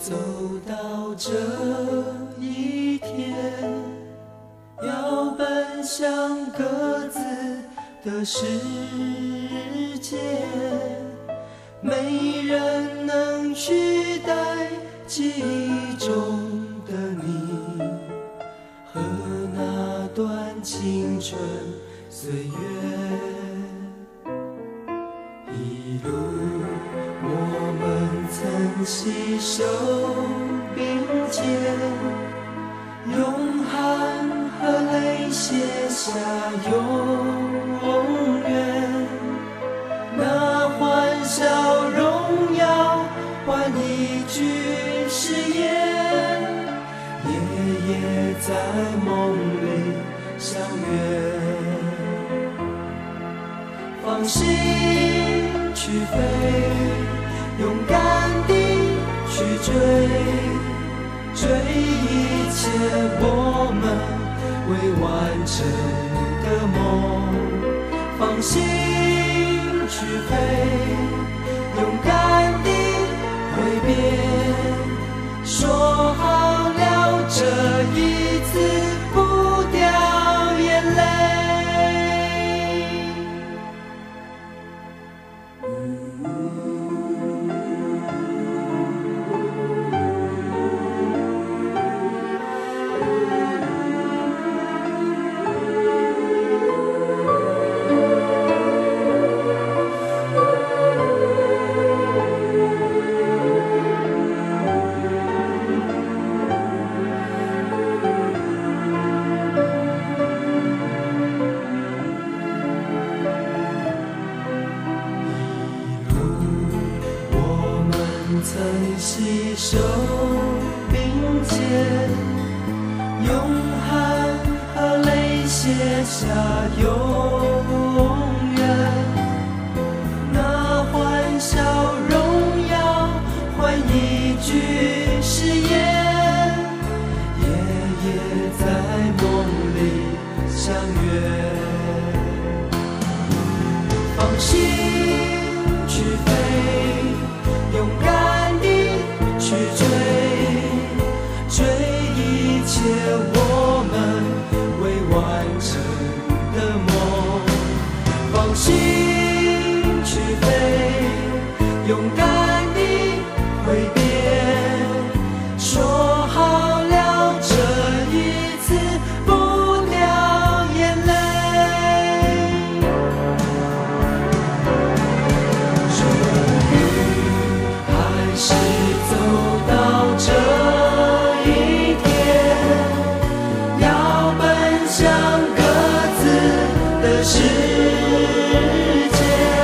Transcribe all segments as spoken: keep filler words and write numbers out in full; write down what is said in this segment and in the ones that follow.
走到这一天，要奔向各自的世界，没人能取代记忆中的你和那段青春岁月。一路我们曾携手并肩，用汗和泪写下永远。那欢笑荣耀换一句誓言，夜夜在梦里相约。放心去飞，勇敢地去追，追一切我们未完成的梦。放心去飞，勇敢地挥别，说好了这一次不掉眼泪。曾携手并肩，用汗和泪写下永远。那欢笑荣耀换一句誓言，夜夜在梦里相约。放心去飞，勇敢去追，追一切我们未完成的梦。放心去飞，勇敢地挥别，说好了这一次不掉眼泪。终于还是走到这一天，要奔向各自的世界，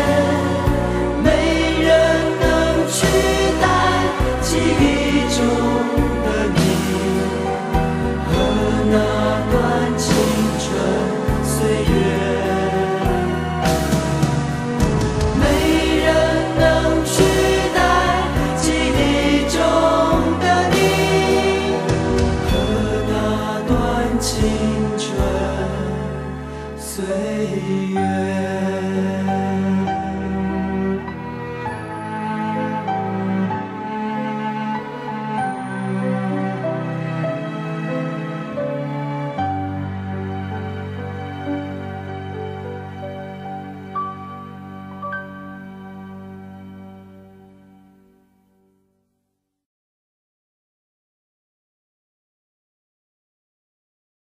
没人能取代记忆中的你和那段青春岁月。没人能取代记忆中的你和那段青春岁月。